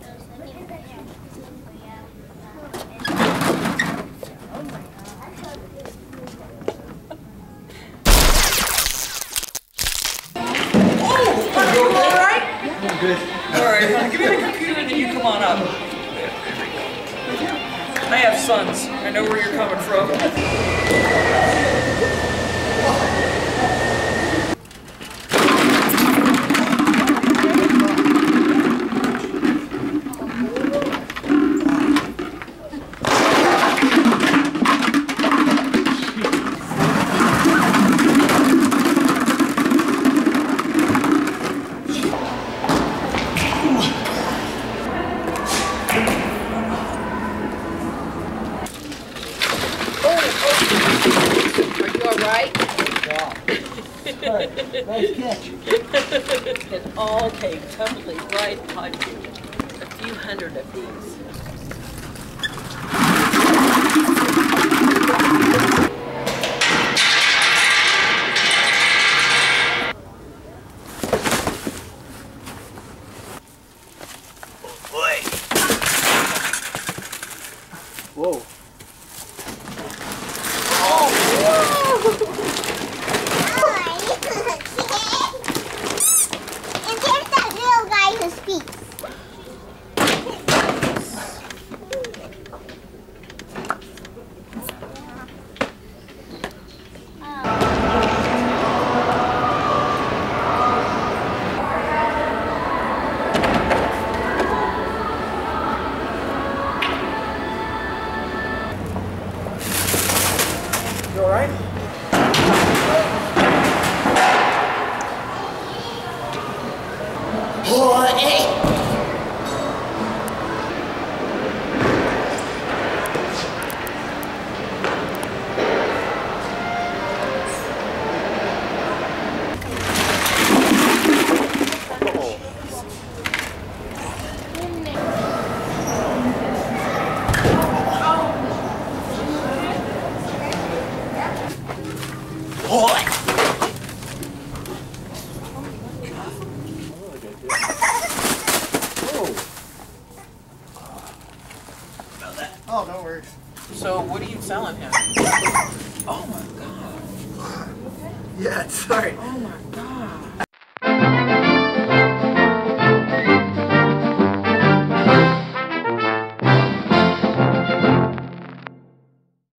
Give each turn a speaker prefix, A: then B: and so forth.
A: Good.
B: Alright, give me the computer and then you come on up. I have sons. I know where you're coming from.
A: Nice catch.
B: It all came tumbling right upon you. A few hundred of these.
A: Whoa. You alright? Oh, no worries.
B: So, what are you selling him? Oh my god.
A: Yeah, sorry.
B: Oh